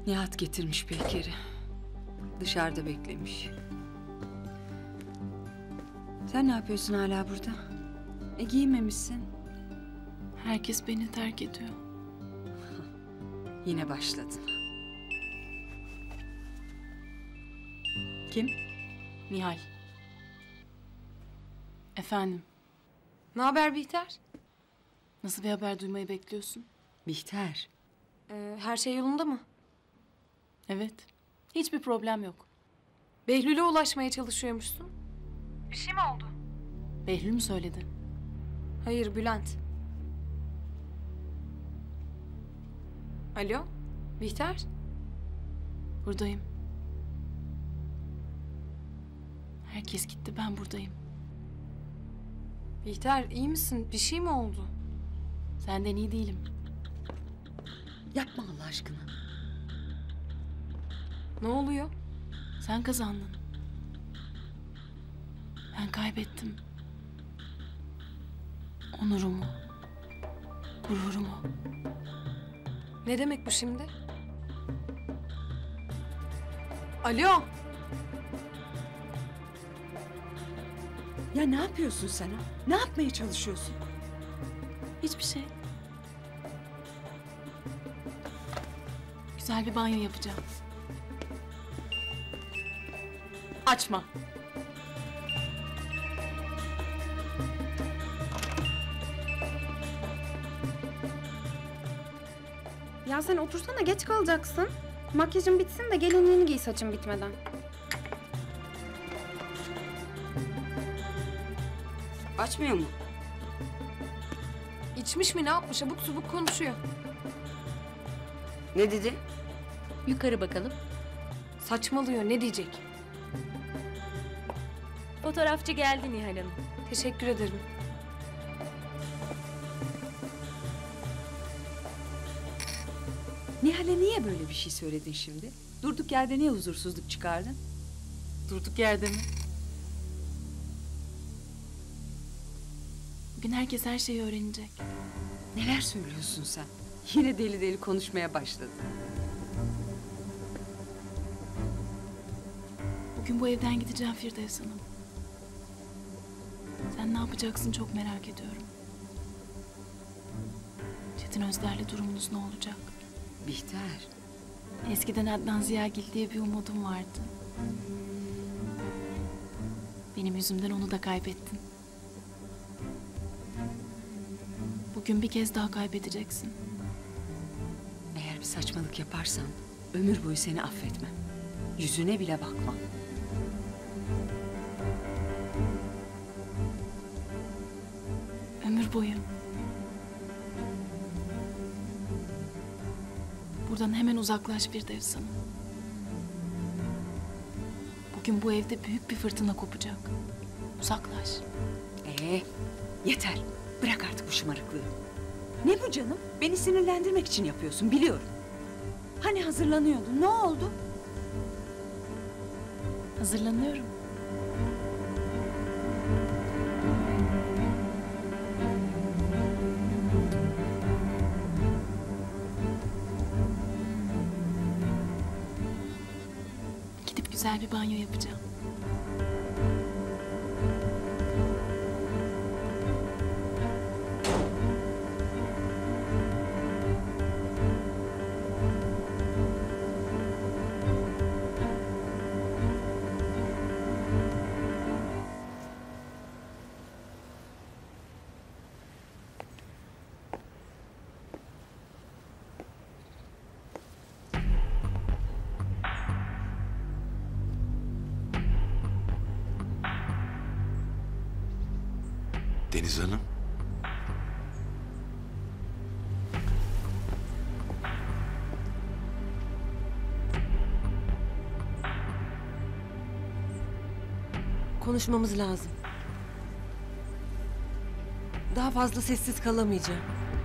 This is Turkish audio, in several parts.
Nihat getirmiş Peyker'i. Dışarıda beklemiş. Sen ne yapıyorsun hala burada? Giyinmemişsin. Herkes beni terk ediyor. Yine başladın. Kim? Nihal. Efendim, Ne haber Bihter? nasıl bir haber duymayı bekliyorsun? Bihter. Her şey yolunda mı? Evet, hiçbir problem yok. Behlül'e ulaşmaya çalışıyormuşsun. Bir şey mi oldu? Behlül mü söyledi? Hayır, Bülent. Alo, Bihter? Buradayım. Herkes gitti, ben buradayım. Bihter, iyi misin? Bir şey mi oldu? Senden iyi değilim. Yapma Allah aşkına. Ne oluyor? Sen kazandın. Ben kaybettim. Onurumu, gururumu. Ne demek bu şimdi? Alo, Ya ne yapıyorsun sen ha? Ne yapmaya çalışıyorsun? Hiçbir şey. Güzel bir banyo yapacağım. Açma. Ya sen otursana, geç kalacaksın. Makyajın bitsin de gelinliğini giy saçın bitmeden. Açmıyor mu? içmiş mi ne yapmış? Abuk subuk konuşuyor. Ne dedi? Yukarı bakalım. Saçmalıyor, ne diyecek? Fotoğrafçı geldi Nihal Hanım. Teşekkür ederim. Nihal'e niye böyle bir şey söyledin şimdi? Durduk yerde niye huzursuzluk çıkardın? Durduk yerde mi? Bugün herkes her şeyi öğrenecek. Neler söylüyorsun sen? Yine deli deli konuşmaya başladın. Bugün bu evden gideceğim Firdevs Hanım. Sen ne yapacaksın çok merak ediyorum. Çetin Özler'le durumunuz ne olacak? Bihter. Eskiden Adnan Ziyagil diye bir umudum vardı. Benim yüzümden onu da kaybettin. Bugün bir kez daha kaybedeceksin. Eğer bir saçmalık yaparsan ömür boyu seni affetmem. Yüzüne bile bakmam. Ömür boyu. Buradan hemen uzaklaş Firdevs Hanım. Bugün bu evde büyük bir fırtına kopacak. Uzaklaş. Yeter. Bırak artık bu şımarıklığı. Ne bu canım? Beni sinirlendirmek için yapıyorsun biliyorum. Hani hazırlanıyordun? Ne oldu? Hazırlanıyorum. Gidip güzel bir banyo yapacağım. Deniz Hanım. Konuşmamız lazım. Daha fazla sessiz kalamayacağım.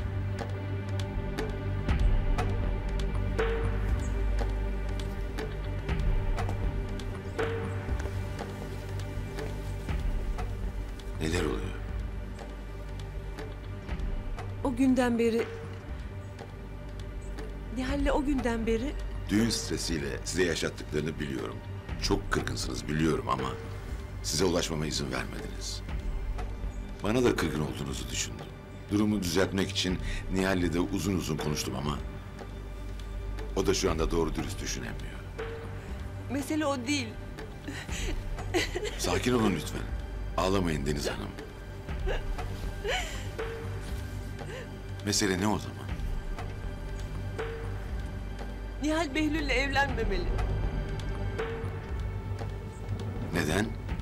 Neler oluyor? O günden beri... Nihal'le o günden beri Düğün stresiyle size yaşattıklarını biliyorum. Çok kırgınsınız biliyorum ama size ulaşmama izin vermediniz. Bana da kırgın olduğunuzu düşündüm. Durumu düzeltmek için Nihal'le de uzun uzun konuştum ama o da şu anda doğru dürüst düşünemiyor. Mesele o değil. Sakin olun lütfen. Ağlamayın Deniz Hanım. Mesele ne o zaman? Nihal Behlül'le evlenmemeli. Neden?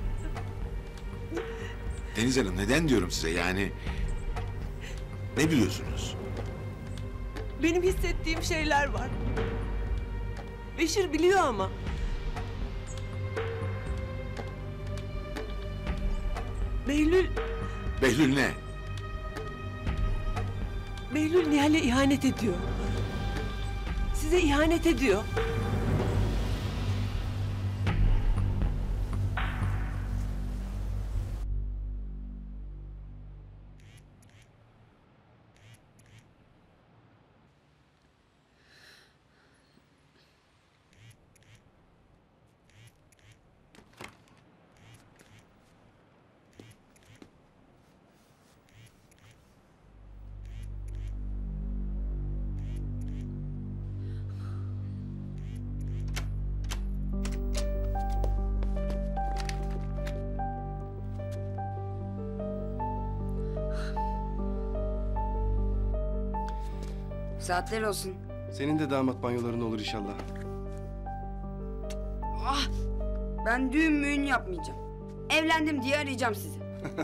Deniz Hanım neden diyorum size yani... Ne biliyorsunuz? Benim hissettiğim şeyler var. Beşir biliyor ama. Behlül Behlül ne? Behlül Nihal'e ihanet ediyor. Size ihanet ediyor. Saatler olsun. Senin de damat banyoların olur inşallah. Ah! Ben düğün müğün yapmayacağım. Evlendim diye arayacağım sizi.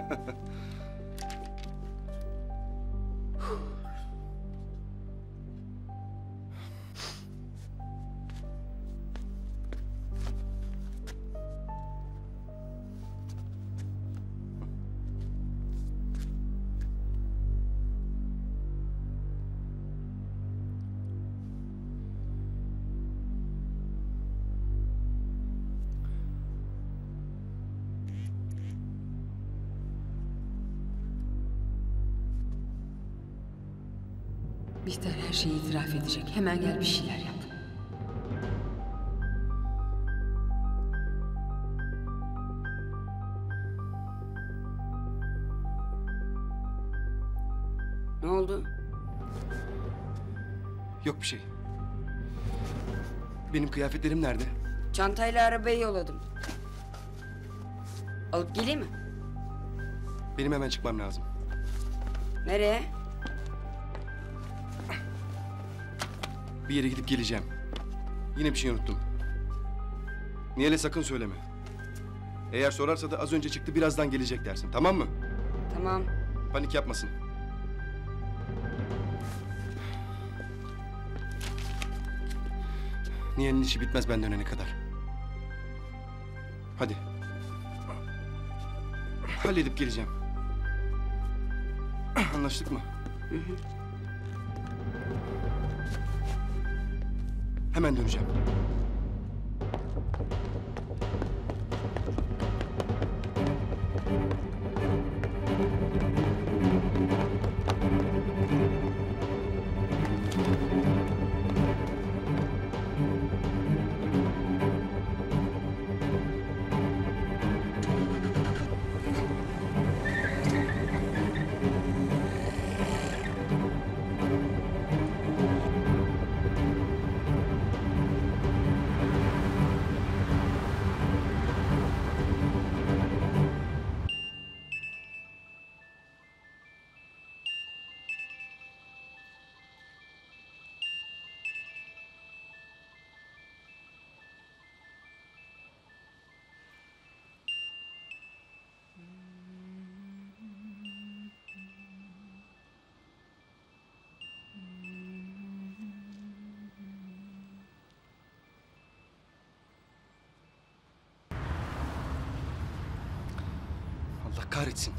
Bihter her şeyi itiraf edecek. Hemen gel bir şeyler yap. Ne oldu? Yok bir şey. Benim kıyafetlerim nerede? Çantayla arabayı yolladım. Alıp geleyim mi? Benim hemen çıkmam lazım. Nereye? Bir yere gidip geleceğim. Yine bir şey unuttum. Nihal'e sakın söyleme. Eğer sorarsa da az önce çıktı birazdan gelecek dersin, tamam mı? Tamam. Panik yapmasın. Nihal'in işi bitmez ben dönene kadar. Hadi. Halledip geleceğim. Anlaştık mı? Hı hı. Hemen döneceğim. Allah kahretsin.